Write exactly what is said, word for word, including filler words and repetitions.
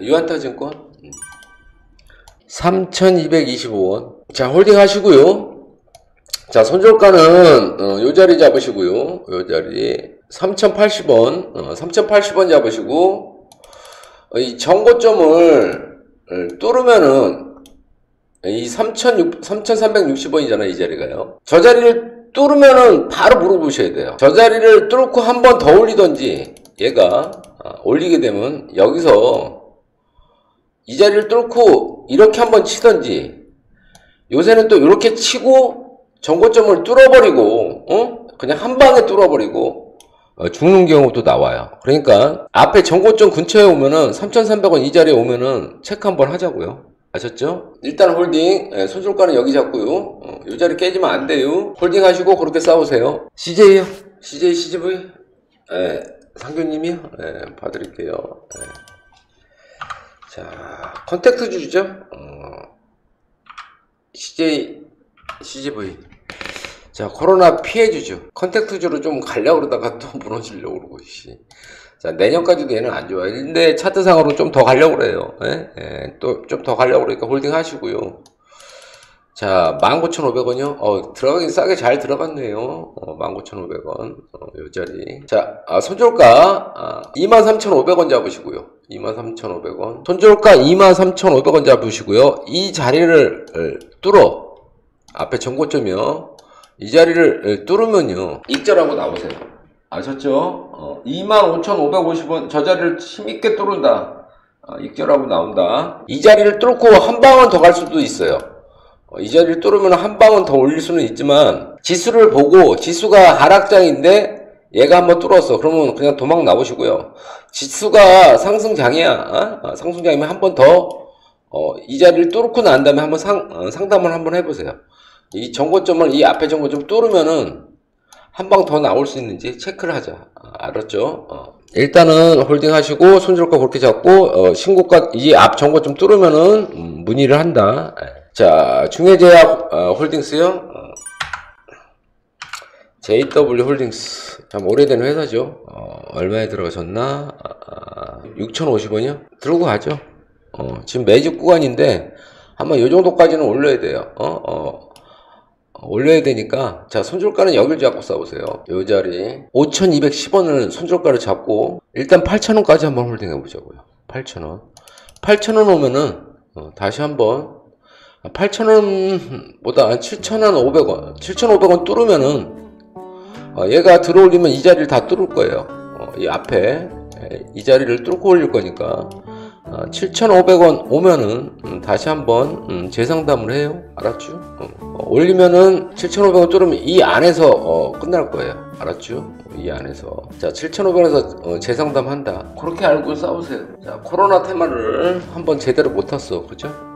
유한타증권 삼천이백이십오 원. 자, 홀딩 하시고요. 자, 손절가는 어, 요 자리 잡으시고요. 요 자리 삼천팔십 원, 어, 삼천팔십 원 잡으시고, 어, 이 정고점을 뚫으면은 이 삼천삼백육십 원이잖아, 이 자리가요. 저 자리를 뚫으면은 바로 물어보셔야 돼요. 저 자리를 뚫고 한 번 더 올리던지, 얘가 아, 올리게 되면 여기서 이 자리를 뚫고 이렇게 한번 치던지, 요새는 또 이렇게 치고 정고점을 뚫어버리고, 어? 그냥 한 방에 뚫어버리고 어, 죽는 경우도 나와요. 그러니까 앞에 정고점 근처에 오면은 삼천삼백 원 이 자리에 오면은 체크 한번 하자고요. 아셨죠? 일단 홀딩, 예, 손절가는 여기 잡고요. 어, 이 자리 깨지면 안 돼요. 홀딩 하시고 그렇게 싸우세요. 씨제이요? 씨제이, 씨지브이? 예, 상규님이요? 예, 봐드릴게요. 예. 자, 컨택트 주죠? 어, 씨제이, 씨지브이. 자, 코로나 피해주죠. 컨택트주로 좀 가려고 그러다가 또 무너지려고 그러고, 씨. 자, 내년까지도 얘는 안 좋아요. 근데 차트상으로 좀 더 가려고 그래요. 예? 예, 또 좀 더 가려고 그러니까 홀딩 하시고요. 자, 만 구천 오백 원이요? 어, 들어가긴 싸게 잘 들어갔네요. 어, 만 구천 오백 원. 어, 요 자리. 자, 아, 손절가, 아, 이만 삼천 오백 원 잡으시고요. 이만 삼천 오백 원. 손절가 이만 삼천 오백 원 잡으시고요. 이 자리를 뚫어. 앞에 정고점이요. 이 자리를 뚫으면요. 익절하고 나오세요. 아셨죠? 어, 이만 오천 오백오십 원. 저 자리를 힘있게 뚫는다. 어, 익절하고 나온다. 이 자리를 뚫고 한 방은 더 갈 수도 있어요. 어, 이 자리를 뚫으면 한 방은 더 올릴 수는 있지만, 지수를 보고, 지수가 하락장인데, 얘가 한번 뚫었어. 그러면 그냥 도망 나오시고요. 지수가 상승장이야. 어? 상승장이면 한 번 더, 어, 이 자리를 뚫고 난 다음에 한번 상, 어, 상담을 한번 해보세요. 이 정고점을, 이 앞에 정고점 뚫으면은, 한 방 더 나올 수 있는지 체크를 하자. 아, 알았죠? 어. 일단은 홀딩 하시고, 손절가 그렇게 잡고, 어, 신고가, 이 앞 정고점 뚫으면은, 음, 문의를 한다. 자, 중해제약, 어, 홀딩스요. 어. 제이더블유 홀딩스. 참 오래된 회사죠. 어, 얼마에 들어가셨나? 아, 육천오십 원이요? 들고 가죠. 어, 지금 매집 구간인데, 한번 요 정도까지는 올려야 돼요. 어, 어. 올려야 되니까. 자, 손절가는 여길 잡고 싸우세요. 요 자리 오천이백십 원을 손절가를 잡고 일단 팔천 원까지 한번 홀딩 해보자고요. 팔천 원 팔천 원 오면은 어, 다시 한번 팔천 원보다 칠천 오백 원 칠천오백 원 뚫으면은 어, 얘가 들어올리면 이 자리를 다 뚫을 거예요. 어, 이 앞에 이 자리를 뚫고 올릴 거니까 어, 칠천오백 원 오면은 음, 다시 한번 음, 재상담을 해요. 알았죠? 어, 어, 올리면은 칠천오백 원 뚫으면 이 안에서 어, 끝날 거예요. 알았죠? 이 안에서. 자, 칠천오백 원에서 어, 재상담 한다. 그렇게 알고 싸우세요. 자, 코로나 테마를 한번 제대로 못 탔어. 그죠?